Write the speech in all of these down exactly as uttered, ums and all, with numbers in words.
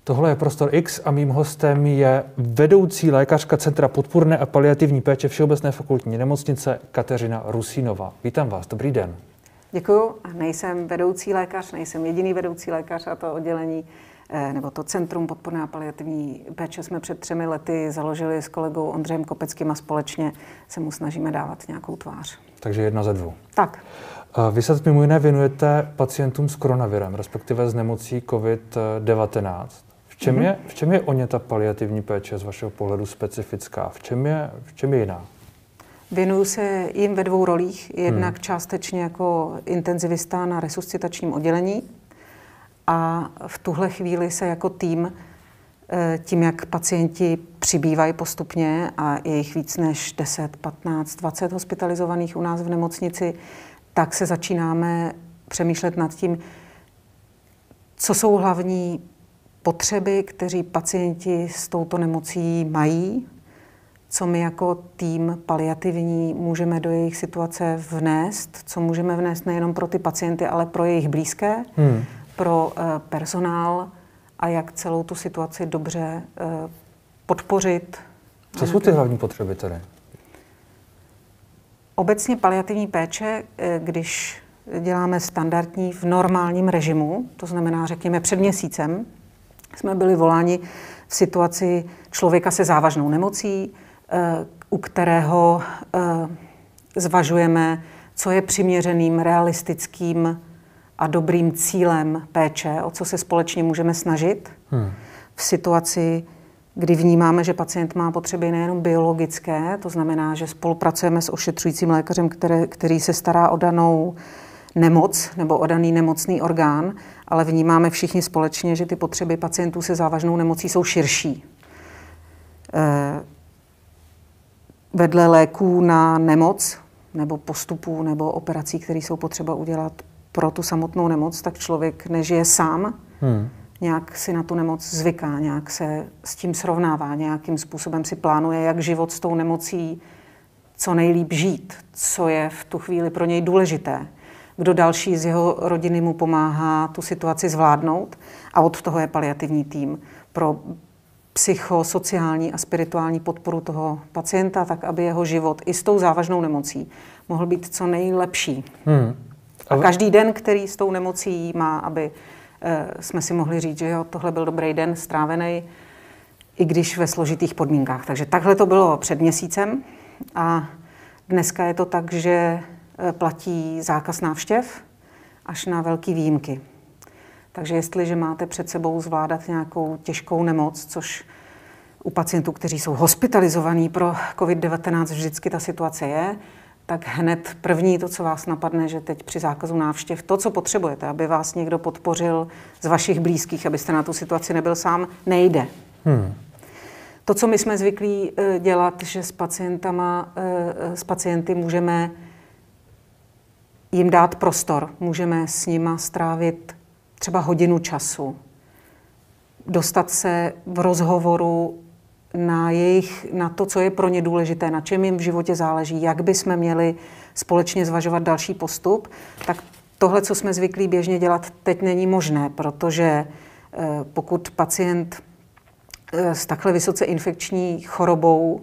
Tohle je Prostor X a mým hostem je vedoucí lékařka Centra podpůrné a paliativní péče Všeobecné fakultní nemocnice Kateřina Rusínová. Vítám vás, dobrý den. Děkuju. Nejsem vedoucí lékař, nejsem jediný vedoucí lékař a to oddělení nebo to Centrum podpůrné a paliativní péče jsme před třemi lety založili s kolegou Ondřejem Kopeckým a společně se mu snažíme dávat nějakou tvář. Takže jedna ze dvou. Tak. Vy se mimo jiné věnujete pacientům s koronavirem, respektive s nemocí covid devatenáct. V čem, mm-hmm. je, v čem je o ně ta paliativní péče z vašeho pohledu specifická? V čem je, v čem je jiná? Věnuju se jim ve dvou rolích. Jednak hmm. částečně jako intenzivista na resuscitačním oddělení a v tuhle chvíli se jako tým, tím, jak pacienti přibývají postupně a je jich víc než deset, patnáct, dvacet hospitalizovaných u nás v nemocnici, tak se začínáme přemýšlet nad tím, co jsou hlavní potřeby, kteří pacienti s touto nemocí mají, co my jako tým paliativní můžeme do jejich situace vnést, co můžeme vnést nejenom pro ty pacienty, ale pro jejich blízké, hmm. pro uh, personál a jak celou tu situaci dobře uh, podpořit. Co jsou ty hlavní potřeby tedy? Obecně paliativní péče, když děláme standardní v normálním režimu, to znamená, řekněme, před měsícem, jsme byli voláni v situaci člověka se závažnou nemocí, u kterého zvažujeme, co je přiměřeným, realistickým a dobrým cílem péče, o co se společně můžeme snažit. Hmm. V situaci, kdy vnímáme, že pacient má potřeby nejenom biologické, to znamená, že spolupracujeme s ošetřujícím lékařem, který, který se stará o danou nemoc nebo o daný nemocný orgán, ale vnímáme všichni společně, že ty potřeby pacientů se závažnou nemocí jsou širší. E, vedle léků na nemoc nebo postupů nebo operací, které jsou potřeba udělat pro tu samotnou nemoc, tak člověk nežije sám, hmm. nějak si na tu nemoc zvyká, nějak se s tím srovnává, nějakým způsobem si plánuje, jak život s tou nemocí co nejlíp žít, co je v tu chvíli pro něj důležité. Kdo další z jeho rodiny mu pomáhá tu situaci zvládnout a od toho je paliativní tým pro psychosociální a spirituální podporu toho pacienta, tak aby jeho život i s tou závažnou nemocí mohl být co nejlepší. Hmm. A každý den, který s tou nemocí má, aby eh, jsme si mohli říct, že jo, tohle byl dobrý den strávený, i když ve složitých podmínkách. Takže takhle to bylo před měsícem a dneska je to tak, že platí zákaz návštěv až na velké výjimky. Takže jestliže máte před sebou zvládat nějakou těžkou nemoc, což u pacientů, kteří jsou hospitalizovaní pro covid devatenáct, vždycky ta situace je, tak hned první to, co vás napadne, že teď při zákazu návštěv, to, co potřebujete, aby vás někdo podpořil z vašich blízkých, abyste na tu situaci nebyl sám, nejde. Hmm. To, co my jsme zvyklí dělat, že s pacientama, s pacienty můžeme jim dát prostor, můžeme s nima strávit třeba hodinu času, dostat se v rozhovoru na jejich, na to, co je pro ně důležité, na čem jim v životě záleží, jak bychom měli společně zvažovat další postup, tak tohle, co jsme zvyklí běžně dělat, teď není možné, protože pokud pacient s takhle vysoce infekční chorobou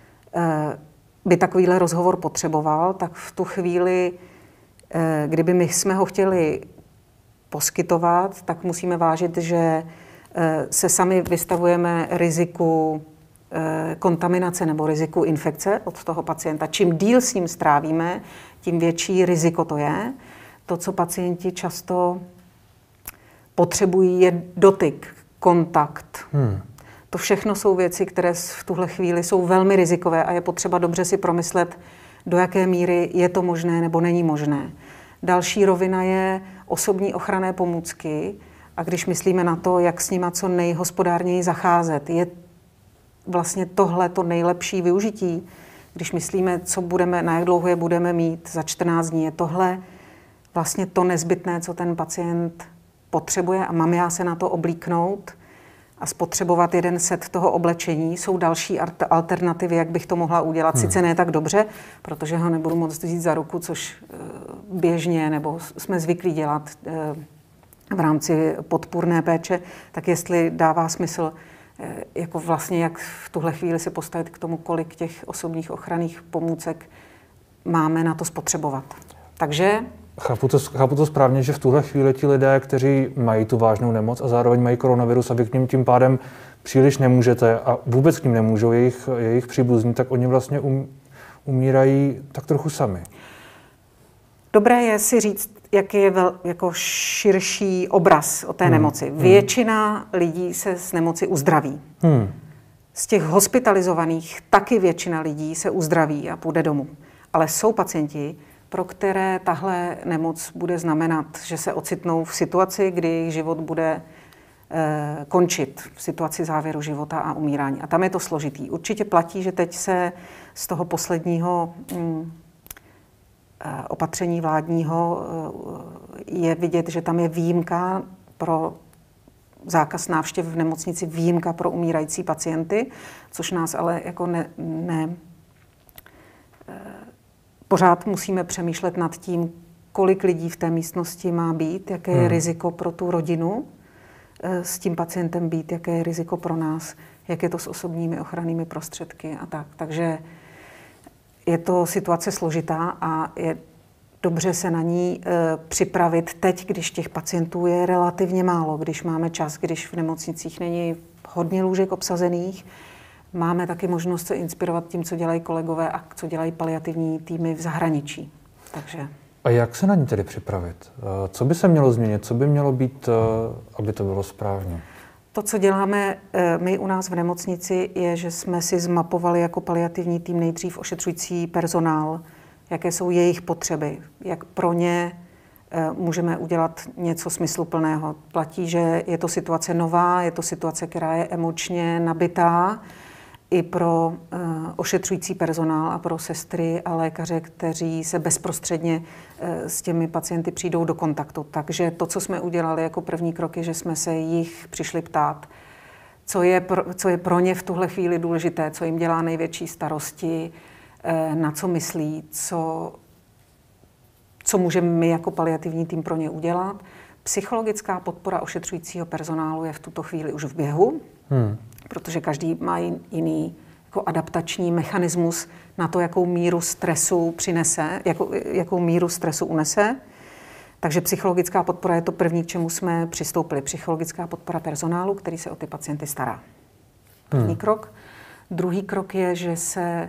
by takovýhle rozhovor potřeboval, tak v tu chvíli, kdyby my jsme ho chtěli poskytovat, tak musíme vážit, že se sami vystavujeme riziku kontaminace nebo riziku infekce od toho pacienta. Čím díl s ním strávíme, tím větší riziko to je. To, co pacienti často potřebují, je dotyk, kontakt. Hmm. To všechno jsou věci, které v tuhle chvíli jsou velmi rizikové a je potřeba dobře si promyslet, do jaké míry je to možné nebo není možné. Další rovina je osobní ochranné pomůcky a když myslíme na to, jak s nima co nejhospodárněji zacházet, je vlastně tohle to nejlepší využití. Když myslíme, co budeme, na jak dlouho je budeme mít za čtrnáct dní, je tohle vlastně to nezbytné, co ten pacient potřebuje a mám já se na to oblíknout a spotřebovat jeden set toho oblečení. Jsou další alternativy, jak bych to mohla udělat. Hmm. Sice ne tak dobře, protože ho nebudu moct vzít za ruku, což běžně nebo jsme zvyklí dělat v rámci podpůrné péče, tak jestli dává smysl jako vlastně jak v tuhle chvíli se postavit k tomu, kolik těch osobních ochranných pomůcek máme na to spotřebovat. Takže... Chápu to, chápu to správně, že v tuhle chvíli ti lidé, kteří mají tu vážnou nemoc a zároveň mají koronavirus a vy k nim tím pádem příliš nemůžete a vůbec k nim nemůžou jejich, jejich příbuzní, tak oni vlastně um, umírají tak trochu sami. Dobré je si říct, jaký je vel, jako širší obraz o té hmm. nemoci. Většina hmm. lidí se z nemoci uzdraví. Hmm. Z těch hospitalizovaných taky většina lidí se uzdraví a půjde domů. Ale jsou pacienti, pro které tahle nemoc bude znamenat, že se ocitnou v situaci, kdy jejich život bude eh, končit, v situaci závěru života a umírání. A tam je to složitý. Určitě platí, že teď se z toho posledního mm, opatření vládního je vidět, že tam je výjimka pro zákaz návštěv v nemocnici, výjimka pro umírající pacienty, což nás ale jako ne, ne pořád musíme přemýšlet nad tím, kolik lidí v té místnosti má být, jaké je hmm. riziko pro tu rodinu s tím pacientem být, jaké je riziko pro nás, jak je to s osobními ochrannými prostředky a tak. Takže je to situace složitá a je dobře se na ní e, připravit teď, když těch pacientů je relativně málo, když máme čas, když v nemocnicích není hodně lůžek obsazených. Máme taky možnost se inspirovat tím, co dělají kolegové a co dělají paliativní týmy v zahraničí. Takže... A jak se na ní tedy připravit? Co by se mělo změnit? Co by mělo být, aby to bylo správně? To, co děláme my u nás v nemocnici, je, že jsme si zmapovali jako paliativní tým nejdřív ošetřující personál, jaké jsou jejich potřeby, jak pro ně můžeme udělat něco smysluplného. Platí, že je to situace nová, je to situace, která je emočně nabitá i pro uh, ošetřující personál a pro sestry a lékaře, kteří se bezprostředně uh, s těmi pacienty přijdou do kontaktu. Takže to, co jsme udělali jako první krok, je, že jsme se jich přišli ptát, co je pro, co je pro ně v tuhle chvíli důležité, co jim dělá největší starosti, uh, na co myslí, co, co můžeme my jako paliativní tým pro ně udělat. Psychologická podpora ošetřujícího personálu je v tuto chvíli už v běhu. Hmm. Protože každý má jiný jako adaptační mechanismus na to, jakou míru stresu přinese, jakou, jakou míru stresu unese. Takže psychologická podpora je to první, k čemu jsme přistoupili. Psychologická podpora personálu, který se o ty pacienty stará. První hmm. krok. Druhý krok je, že se e,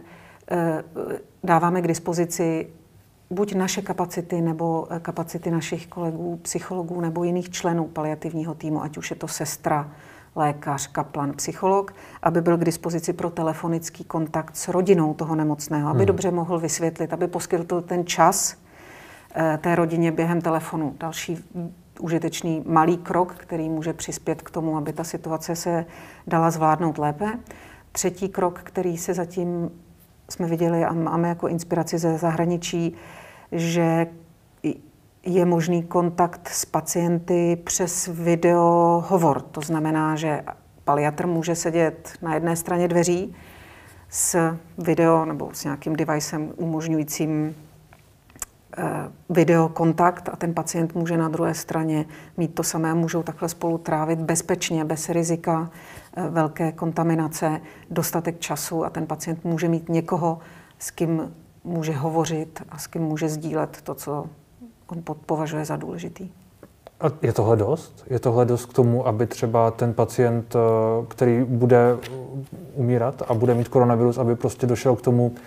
dáváme k dispozici buď naše kapacity, nebo kapacity našich kolegů, psychologů, nebo jiných členů paliativního týmu, ať už je to sestra, lékař, kaplan, psycholog, aby byl k dispozici pro telefonický kontakt s rodinou toho nemocného, aby hmm. dobře mohl vysvětlit, aby poskytl ten čas eh, té rodině během telefonu. Další užitečný malý krok, který může přispět k tomu, aby ta situace se dala zvládnout lépe. Třetí krok, který se zatím jsme viděli a máme jako inspiraci ze zahraničí, že je možný kontakt s pacienty přes videohovor. To znamená, že paliatr může sedět na jedné straně dveří s video nebo s nějakým devicem umožňujícím eh, videokontakt a ten pacient může na druhé straně mít to samé. Můžou takhle spolu trávit bezpečně, bez rizika eh, velké kontaminace, dostatek času a ten pacient může mít někoho, s kým může hovořit a s kým může sdílet to, co on považuje za důležitý. A je tohle dost? Je tohle dost k tomu, aby třeba ten pacient, který bude umírat a bude mít koronavirus, aby prostě došel k tomu,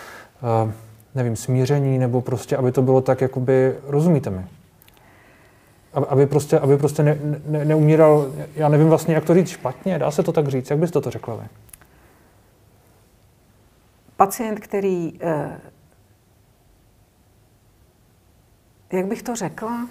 nevím, smíření, nebo prostě, aby to bylo tak, jakoby, rozumíte mi? Aby prostě, aby prostě ne, ne, neumíral, já nevím vlastně, jak to říct špatně, dá se to tak říct, jak byste to řekla vy? Pacient, který jak bych to řekla?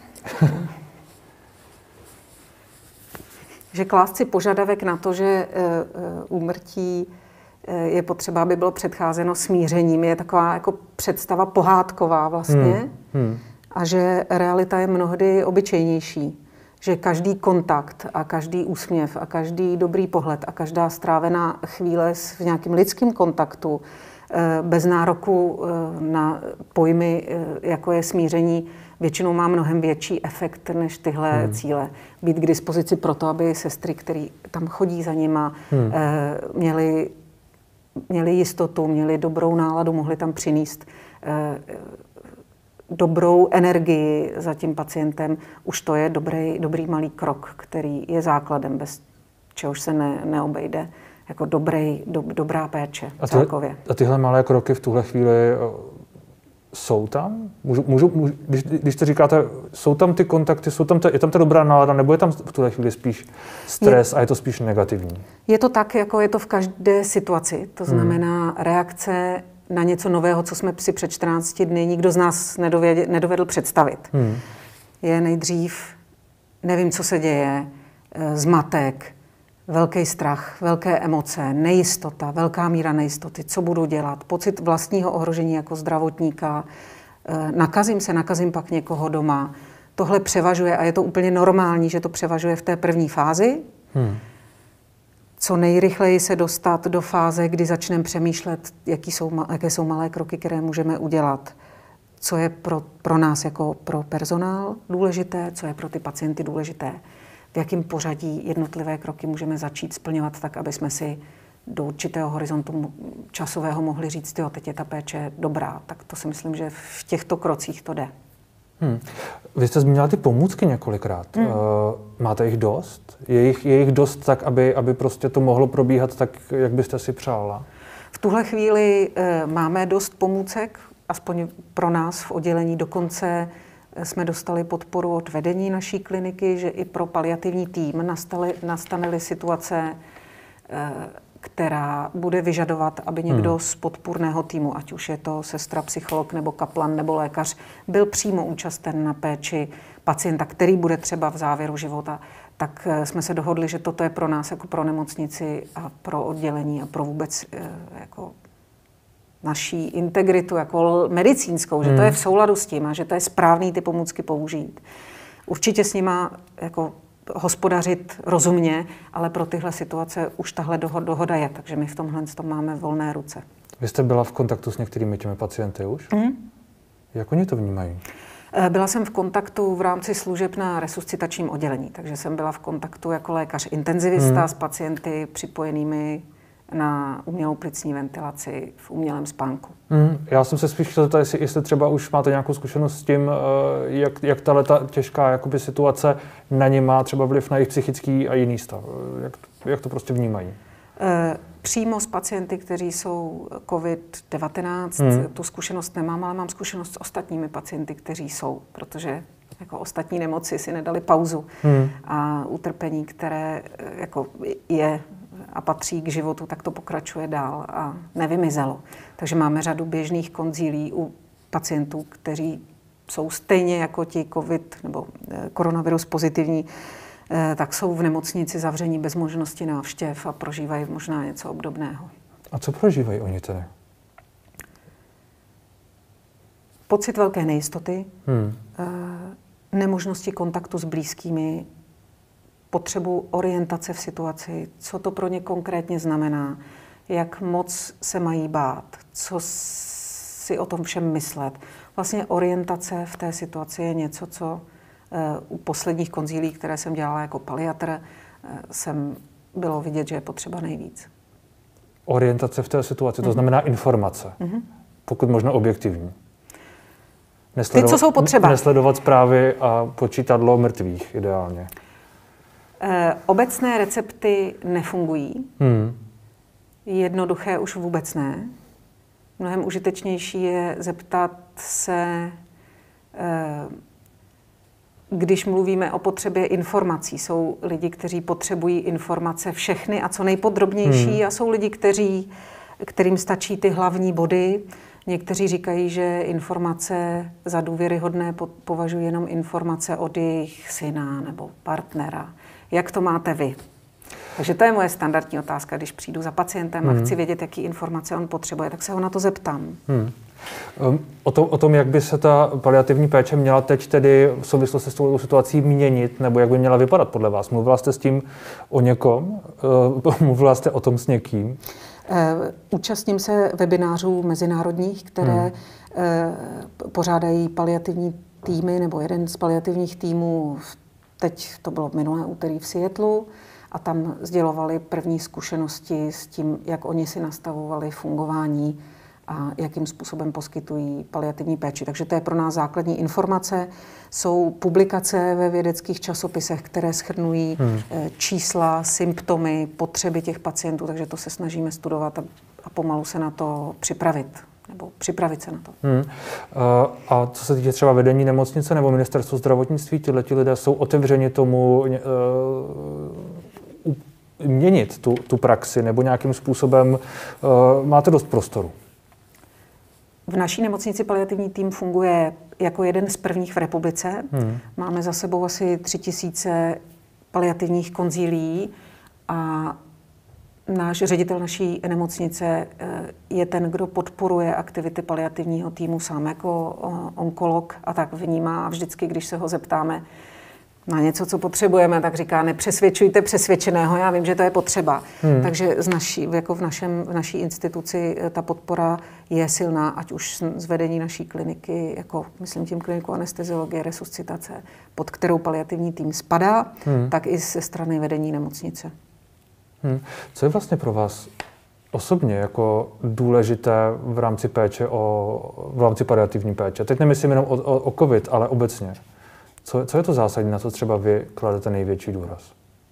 Že klást si požadavek na to, že úmrtí je potřeba, aby bylo předcházeno smířením, je taková jako představa pohádková vlastně. Hmm. Hmm. A že realita je mnohdy obyčejnější. že každý kontakt a každý úsměv a každý dobrý pohled a každá strávená chvíle v nějakém lidském kontaktu bez nároku na pojmy, jako je smíření, většinou má mnohem větší efekt než tyhle hmm. cíle. Být k dispozici pro to, aby sestry, které tam chodí za nima, hmm. měly, měly jistotu, měly dobrou náladu, mohly tam přinést dobrou energii za tím pacientem. Už to je dobrý, dobrý malý krok, který je základem, bez čehož se ne, neobejde. Jako dobrý, do, dobrá péče a celkově. Tyhle, a tyhle malé kroky v tuhle chvíli jsou tam? Můžu, můžu, můžu, když, když to říkáte, jsou tam ty kontakty, jsou tam ta, je tam ta dobrá nálada, nebo je tam v tuhle chvíli spíš stres je, a je to spíš negativní? Je to tak, jako je to v každé situaci. To znamená hmm. reakce na něco nového, co jsme si před čtrnácti dny nikdo z nás nedovedl, nedovedl představit. Hmm. Je nejdřív, nevím, co se děje, zmatek, velký strach, velké emoce, nejistota, velká míra nejistoty, co budu dělat, pocit vlastního ohrožení jako zdravotníka, nakazím se, nakazím pak někoho doma. Tohle převažuje a je to úplně normální, že to převažuje v té první fázi. Hmm. Co nejrychleji se dostat do fáze, kdy začneme přemýšlet, jaký jsou, jaké jsou malé kroky, které můžeme udělat. Co je pro, pro nás jako pro personál důležité, co je pro ty pacienty důležité. V jakém pořadí jednotlivé kroky můžeme začít splňovat tak, aby jsme si do určitého horizontu časového mohli říct, jo, teď je ta péče dobrá. Tak to si myslím, že v těchto krocích to jde. Hmm. Vy jste zmínila ty pomůcky několikrát. Hmm. Uh, máte jich dost? Je jich, je jich dost tak, aby, aby prostě to mohlo probíhat tak, jak byste si přála? V tuhle chvíli uh, máme dost pomůcek, aspoň pro nás v oddělení. Dokonce jsme dostali podporu od vedení naší kliniky, že i pro paliativní tým nastaly, nastaly situace, která bude vyžadovat, aby někdo hmm. z podpůrného týmu, ať už je to sestra, psycholog nebo kaplan nebo lékař, byl přímo účasten na péči pacienta, který bude třeba v závěru života. Tak jsme se dohodli, že toto je pro nás jako pro nemocnici a pro oddělení a pro vůbec jako naší integritu jako medicínskou, že to je v souladu s tím a že to je správný ty pomůcky použít. Určitě s nima jako hospodařit rozumně, ale pro tyhle situace už tahle dohoda je, takže my v tomhle tom máme volné ruce. Vy jste byla v kontaktu s některými těmi pacienty už? Mm. Jak oni to vnímají? Byla jsem v kontaktu v rámci služeb na resuscitačním oddělení, takže jsem byla v kontaktu jako lékař intenzivista mm. s pacienty připojenými na umělou plicní ventilaci v umělém spánku. Mm, já jsem se spíš chtěl zeptat, jestli, jestli třeba už máte nějakou zkušenost s tím, jak, jak tato těžká jakoby, situace na ně má třeba vliv na jejich psychický a jiný stav. Jak, jak to prostě vnímají? E, přímo s pacienty, kteří jsou covid devatenáct, mm. tu zkušenost nemám, ale mám zkušenost s ostatními pacienty, kteří jsou, protože jako ostatní nemoci si nedali pauzu mm. a utrpení, které jako je a patří k životu, tak to pokračuje dál a nevymizelo. Takže máme řadu běžných konzílí u pacientů, kteří jsou stejně jako ti covid nebo koronavirus pozitivní, tak jsou v nemocnici zavření bez možnosti návštěv a prožívají možná něco obdobného. A co prožívají oni tedy? Pocit velké nejistoty, hmm. nemožnosti kontaktu s blízkými, potřebu orientace v situaci, co to pro ně konkrétně znamená, jak moc se mají bát, co si o tom všem myslet. Vlastně orientace v té situaci je něco, co u posledních konzílí, které jsem dělala jako paliatr, jsem bylo vidět, že je potřeba nejvíc. Orientace v té situaci, to mm-hmm. znamená informace, mm-hmm. pokud možno objektivní. Nesledovat, Ty, co jsou potřeba. Nesledovat zprávy a počítadlo mrtvých ideálně. E, obecné recepty nefungují. Hmm. Jednoduché už vůbec ne. Mnohem užitečnější je zeptat se, e, když mluvíme o potřebě informací. Jsou lidi, kteří potřebují informace všechny a co nejpodrobnější hmm. a jsou lidi, kteří, kterým stačí ty hlavní body. Někteří říkají, že informace za důvěryhodné považují jenom informace od jejich syna nebo partnera. Jak to máte vy? Takže to je moje standardní otázka, když přijdu za pacientem hmm. a chci vědět, jaký informace on potřebuje, tak se ho na to zeptám. Hmm. O tom, o tom, jak by se ta paliativní péče měla teď tedy v souvislosti s tou situací měnit, nebo jak by měla vypadat podle vás? Mluvila jste s tím o někom? Mluvila jste o tom s někým? Účastním se webinářů mezinárodních, které hmm. pořádají paliativní týmy, nebo jeden z paliativních týmů, teď to bylo minulé úterý v Seattlu, a tam sdělovali první zkušenosti s tím, jak oni si nastavovali fungování a jakým způsobem poskytují paliativní péči. Takže to je pro nás základní informace. Jsou publikace ve vědeckých časopisech, které shrnují hmm. čísla, symptomy, potřeby těch pacientů, takže to se snažíme studovat a, a pomalu se na to připravit. Nebo připravit se na to. Hmm. A co se týče třeba vedení nemocnice nebo ministerstvo zdravotnictví, tyhleti lidé jsou otevřeni tomu uh, měnit tu, tu praxi nebo nějakým způsobem uh, máte dost prostoru? V naší nemocnici paliativní tým funguje jako jeden z prvních v republice. Hmm. Máme za sebou asi tři tisíce paliativních konzílií a náš ředitel naší nemocnice je ten, kdo podporuje aktivity paliativního týmu sám jako onkolog a tak vnímá. A vždycky, když se ho zeptáme na něco, co potřebujeme, tak říká, nepřesvědčujte přesvědčeného, já vím, že to je potřeba. Hmm. Takže z naší, jako v, našem, v naší instituci ta podpora je silná, ať už z vedení naší kliniky, jako myslím tím kliniku anesteziologie, resuscitace, pod kterou paliativní tým spadá, hmm. tak i ze strany vedení nemocnice. Hmm. Co je vlastně pro vás osobně jako důležité v rámci péče, o, v rámci paliativní péče? Teď nemyslím jenom o, o, o COVID, ale obecně. Co, co je to zásadní, na co třeba vy kladete největší důraz?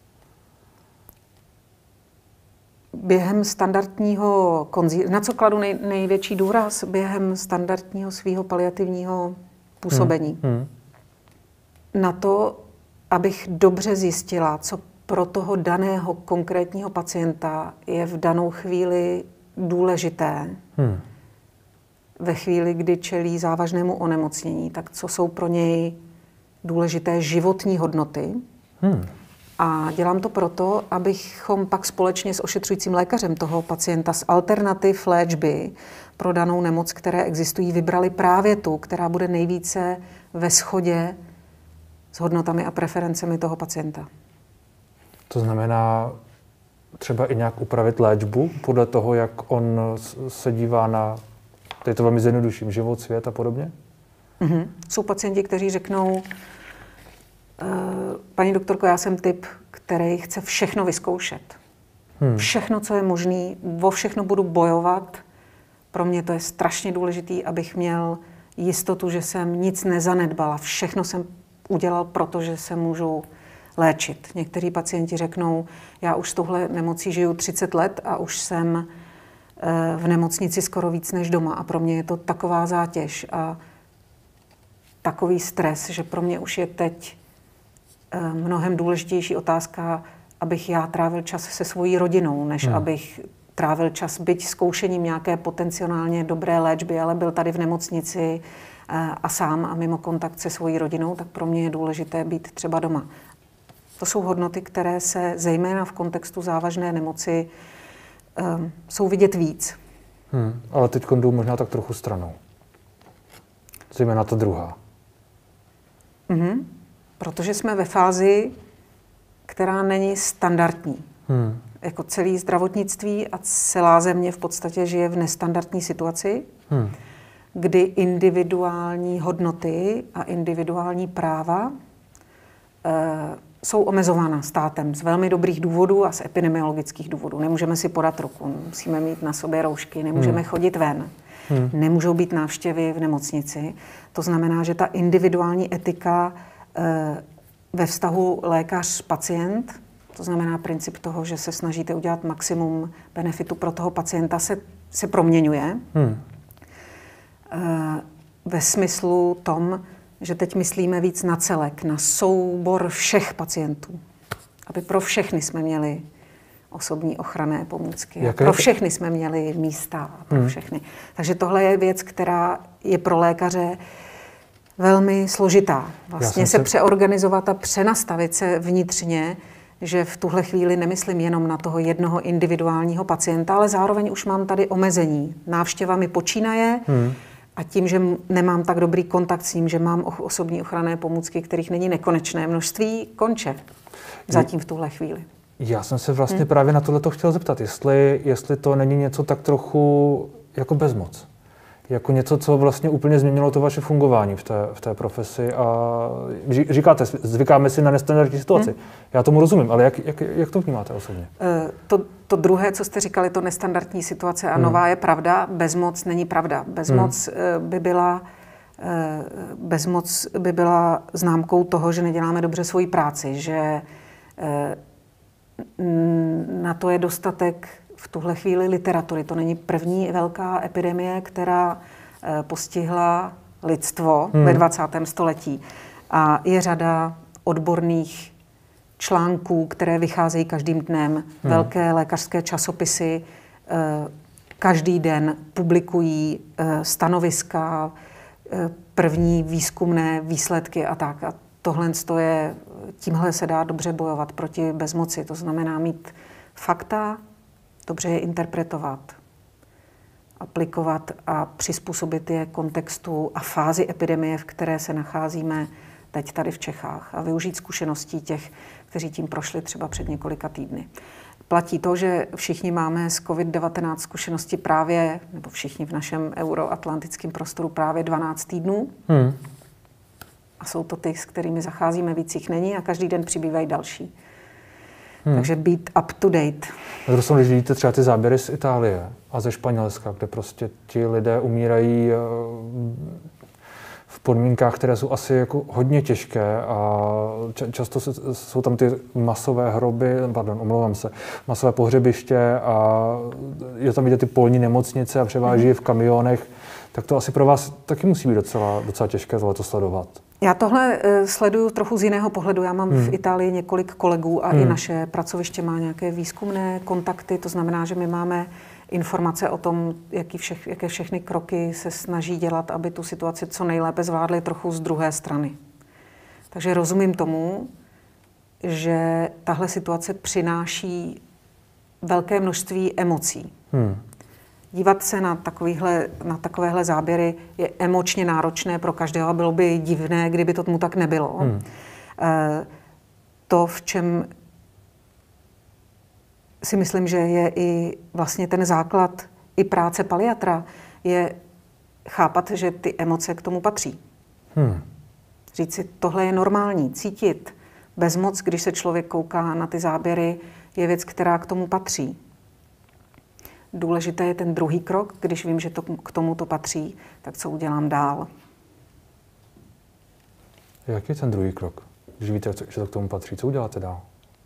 Během standardního konzí... Na co kladu nej, největší důraz? Během standardního svého paliativního působení. Hmm. Hmm. Na to, abych dobře zjistila, co pro toho daného konkrétního pacienta je v danou chvíli důležité. Hmm. Ve chvíli, kdy čelí závažnému onemocnění, tak co jsou pro něj důležité životní hodnoty. Hmm. A dělám to proto, abychom pak společně s ošetřujícím lékařem toho pacienta z alternativ léčby pro danou nemoc, které existují, vybrali právě tu, která bude nejvíce ve shodě s hodnotami a preferencemi toho pacienta. To znamená třeba i nějak upravit léčbu podle toho, jak on se dívá na, teď to velmi zjednoduším, život, svět a podobně? Mm-hmm. Jsou pacienti, kteří řeknou, paní doktorko, já jsem typ, který chce všechno vyzkoušet. Hmm. Všechno, co je možné, o všechno budu bojovat. Pro mě to je strašně důležité, abych měl jistotu, že jsem nic nezanedbala. Všechno jsem udělal, protože se můžu léčit. Někteří pacienti řeknou, já už s touhle nemocí žiju třicet let a už jsem v nemocnici skoro víc než doma. A pro mě je to taková zátěž a takový stres, že pro mě už je teď mnohem důležitější otázka, abych já trávil čas se svojí rodinou, než hmm. abych trávil čas byť zkoušením nějaké potenciálně dobré léčby, ale byl tady v nemocnici a sám a mimo kontakt se svojí rodinou, tak pro mě je důležité být třeba doma. To jsou hodnoty, které se zejména v kontextu závažné nemoci um, jsou vidět víc. Hmm, ale teď jdou možná tak trochu stranou. Zejména ta druhá. Mhm. Protože jsme ve fázi, která není standardní. Hmm. Jako celé zdravotnictví a celá země v podstatě žije v nestandardní situaci, hmm. kdy individuální hodnoty a individuální práva e, jsou omezována státem z velmi dobrých důvodů a z epidemiologických důvodů. Nemůžeme si podat ruku, musíme mít na sobě roušky, nemůžeme hmm. chodit ven, hmm. nemůžou být návštěvy v nemocnici. To znamená, že ta individuální etika ve vztahu lékař-pacient, to znamená princip toho, že se snažíte udělat maximum benefitu pro toho pacienta, se, se proměňuje. Hmm. Ve smyslu tom, že teď myslíme víc na celek, na soubor všech pacientů. Aby pro všechny jsme měli osobní ochranné pomůcky. Jaké... Pro všechny jsme měli místa. Pro hmm. všechny. Takže tohle je věc, která je pro lékaře velmi složitá. Vlastně se, se přeorganizovat a přenastavit se vnitřně, že v tuhle chvíli nemyslím jenom na toho jednoho individuálního pacienta, ale zároveň už mám tady omezení. Návštěva mi počínaje hmm. a tím, že nemám tak dobrý kontakt s ním, že mám osobní ochranné pomůcky, kterých není nekonečné množství, konče. Zatím v tuhle chvíli. Já jsem se vlastně hmm. právě na tohleto chtěl zeptat, jestli, jestli to není něco tak trochu jako bezmoc. Jako něco, co vlastně úplně změnilo to vaše fungování v té, v té profesi. A říkáte, zvykáme si na nestandardní situaci. Hmm. Já tomu rozumím, ale jak, jak, jak to vnímáte osobně? To, to druhé, co jste říkali, to nestandardní situace a hmm. nová je pravda, bezmoc není pravda. Bezmoc hmm. by byla... Bezmoc by byla známkou toho, že neděláme dobře svoji práci, že na to je dostatek v tuhle chvíli literatury. To není první velká epidemie, která postihla lidstvo hmm. ve dvacátém století. A je řada odborných článků, které vycházejí každým dnem. Hmm. Velké lékařské časopisy každý den publikují stanoviska, první výzkumné výsledky a tak. A tohle je, tímhle se dá dobře bojovat proti bezmoci. To znamená mít fakta, dobře je interpretovat, aplikovat a přizpůsobit je kontextu a fázi epidemie, v které se nacházíme teď tady v Čechách a využít zkušeností těch, kteří tím prošli třeba před několika týdny. Platí to, že všichni máme s covid devatenáct zkušenosti právě, nebo všichni v našem euroatlantickém prostoru právě dvanáct týdnů. Hmm. A jsou to ty, s kterými zacházíme, víc jich není a každý den přibývají další. Hmm. Takže být up to date. Na druhou když vidíte třeba ty záběry z Itálie a ze Španělska, kde prostě ti lidé umírají v podmínkách, které jsou asi jako hodně těžké a často jsou tam ty masové hroby, pardon, omlouvám se, masové pohřebiště a je tam vidět ty polní nemocnice a převáží je v kamionech, tak to asi pro vás taky musí být docela, docela těžké to sledovat. Já tohle uh, sleduju trochu z jiného pohledu. Já mám hmm. v Itálii několik kolegů a hmm. i naše pracoviště má nějaké výzkumné kontakty, to znamená, že my máme informace o tom, jaký všech, jaké všechny kroky se snaží dělat, aby tu situaci co nejlépe zvládli trochu z druhé strany. Takže rozumím tomu, že tahle situace přináší velké množství emocí. Hmm. Dívat se na, takovýhle, na takovéhle záběry je emočně náročné pro každého a bylo by divné, kdyby to tomu tak nebylo. Hmm. E, to, v čem si myslím, že je i vlastně ten základ i práce paliatra, je chápat, že ty emoce k tomu patří. Hmm. Říct si, tohle je normální, cítit bezmoc, když se člověk kouká na ty záběry, je věc, která k tomu patří. Důležité je ten druhý krok, když vím, že to k tomu to patří, tak co udělám dál. Jaký je ten druhý krok, když víte, že to k tomu patří? Co uděláte dál?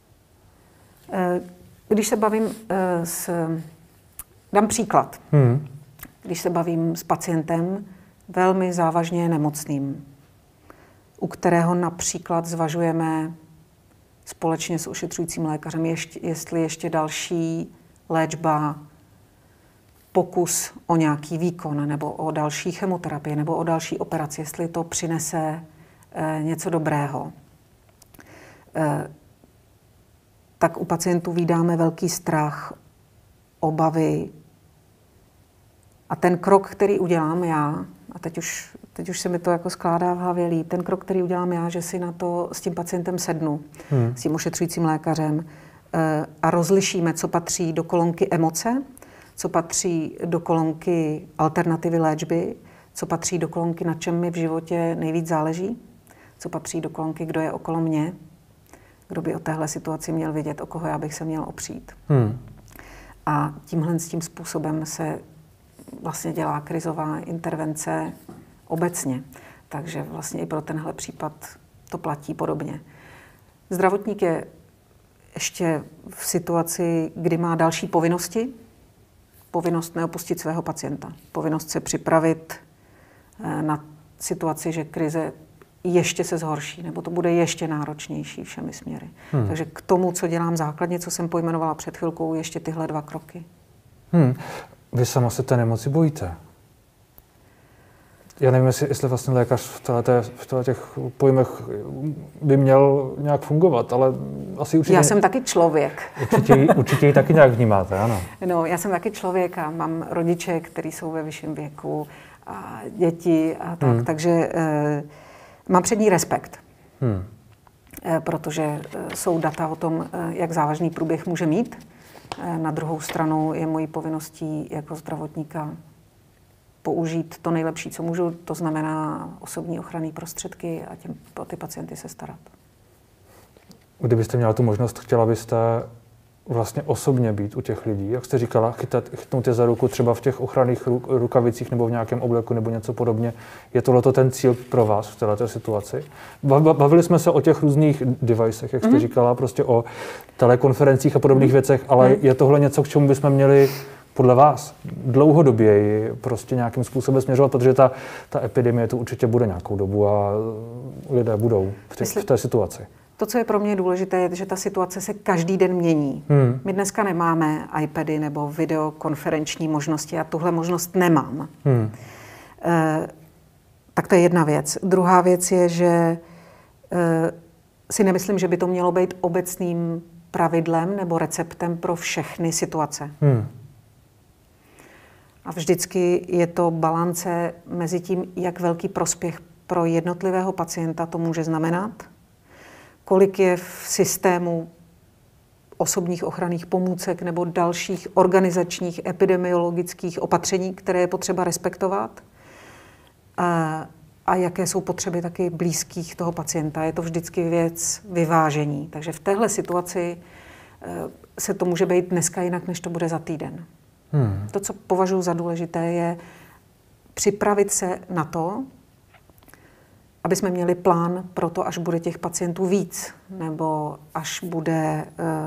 Když se bavím s... Dám příklad. Hmm. Když se bavím s pacientem velmi závažně nemocným, u kterého například zvažujeme společně s ošetřujícím lékařem, ještě, jestli ještě další léčba, pokus o nějaký výkon, nebo o další chemoterapii, nebo o další operaci, jestli to přinese e, něco dobrého. E, tak u pacientů vídáme velký strach, obavy. A ten krok, který udělám já, a teď už, teď už se mi to jako skládá v hlavě líp, ten krok, který udělám já, že si na to s tím pacientem sednu, hmm. s tím ošetřujícím lékařem e, a rozlišíme, co patří do kolonky emoce, co patří do kolonky alternativy léčby, co patří do kolonky, na čem mi v životě nejvíc záleží, co patří do kolonky, kdo je okolo mě, kdo by o téhle situaci měl vědět, o koho já bych se měl opřít. Hmm. A tímhle s tím způsobem se vlastně dělá krizová intervence obecně. Takže vlastně i pro tenhle případ to platí podobně. Zdravotník je ještě v situaci, kdy má další povinnosti, povinnost neopustit svého pacienta, povinnost se připravit na situaci, že krize ještě se zhorší, nebo to bude ještě náročnější všemi směry. Hmm. Takže k tomu, co dělám základně, co jsem pojmenovala před chvilkou, ještě tyhle dva kroky. Hmm. Vy sama se té nemoci bojíte? Já nevím, jestli, jestli vlastně lékař v, téhleté, v těch pojmech by měl nějak fungovat, ale asi určitě... Já jsem taky člověk. Určitě, určitě ji taky nějak vnímáte, ano. No, já jsem taky člověk a mám rodiče, kteří jsou ve vyšším věku a děti a tak, hmm. takže e, mám před ní respekt. Hmm. E, protože e, jsou data o tom, e, jak závažný průběh může mít. E, na druhou stranu je mojí povinností jako zdravotníka použít to nejlepší, co můžu, to znamená osobní ochranné prostředky a těm, o ty pacienty se starat. Kdybyste měla tu možnost, chtěla byste vlastně osobně být u těch lidí, jak jste říkala, chytat, chytnout je za ruku třeba v těch ochranných rukavicích nebo v nějakém obleku nebo něco podobně. Je tohleto ten cíl pro vás v této situaci? Bavili jsme se o těch různých devicech, jak jste mm-hmm. říkala, prostě o telekonferencích a podobných mm-hmm. věcech, ale mm-hmm. je tohle něco, k čemu bychom měli podle vás dlouhodoběji prostě nějakým způsobem směřovat, protože ta, ta epidemie tu určitě bude nějakou dobu a lidé budou v, v té situaci. To, co je pro mě důležité, je, že ta situace se každý den mění. Hmm. My dneska nemáme iPady nebo videokonferenční možnosti. Já tuhle možnost nemám. Hmm. E, tak to je jedna věc. Druhá věc je, že e, si nemyslím, že by to mělo být obecným pravidlem nebo receptem pro všechny situace. Hmm. A vždycky je to balance mezi tím, jak velký prospěch pro jednotlivého pacienta to může znamenat, kolik je v systému osobních ochranných pomůcek nebo dalších organizačních epidemiologických opatření, které je potřeba respektovat, a, a jaké jsou potřeby taky blízkých toho pacienta. Je to vždycky věc vyvážení. Takže v téhle situaci se to může být dneska jinak, než to bude za týden. Hmm. To, co považuji za důležité, je připravit se na to, aby jsme měli plán pro to, až bude těch pacientů víc, nebo až bude,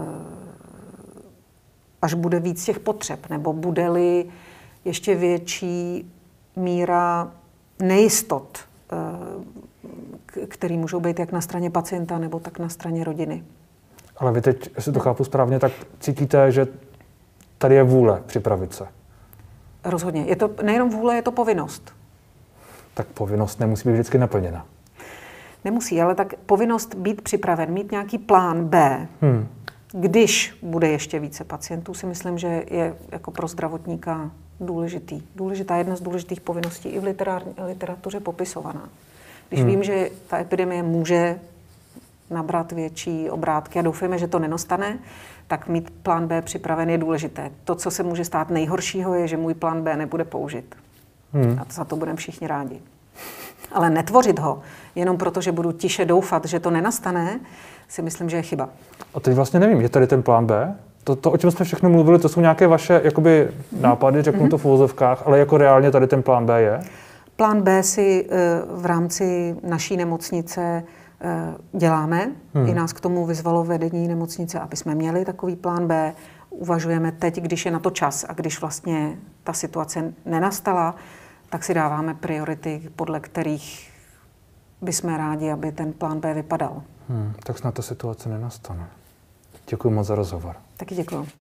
až bude víc těch potřeb, nebo bude-li ještě větší míra nejistot, který můžou být jak na straně pacienta, nebo tak na straně rodiny. Ale vy teď, jestli to chápu správně, tak cítíte, že tady je vůle připravit se. Rozhodně. Je to nejenom vůle, je to povinnost. Tak povinnost nemusí být vždycky naplněna. Nemusí, ale tak povinnost být připraven, mít nějaký plán B, hmm. když bude ještě více pacientů, si myslím, že je jako pro zdravotníka důležitý. Důležitá jedna z důležitých povinností i v literatuře popisovaná. Když hmm. vím, že ta epidemie může nabrat větší obrátky a doufejme, že to nenastane, tak mít plán B připraven je důležité. To, co se může stát nejhoršího, je, že můj plán B nebude použit. Hmm. A za to budeme všichni rádi. Ale netvořit ho jenom proto, že budu tiše doufat, že to nenastane, si myslím, že je chyba. A teď vlastně nevím, je tady ten plán B? To, to o čem jsme všechno mluvili, to jsou nějaké vaše jakoby nápady, řeknu mm-hmm. to v uvozovkách, ale jako reálně tady ten plán B je? Plán B si v rámci naší nemocnice děláme. Hmm. I nás k tomu vyzvalo vedení nemocnice, aby jsme měli takový plán B. Uvažujeme teď, když je na to čas a když vlastně ta situace nenastala, tak si dáváme priority, podle kterých bychom rádi, aby ten plán B vypadal. Hmm, tak snad ta situace nenastane. Děkuji moc za rozhovor. Taky děkuji.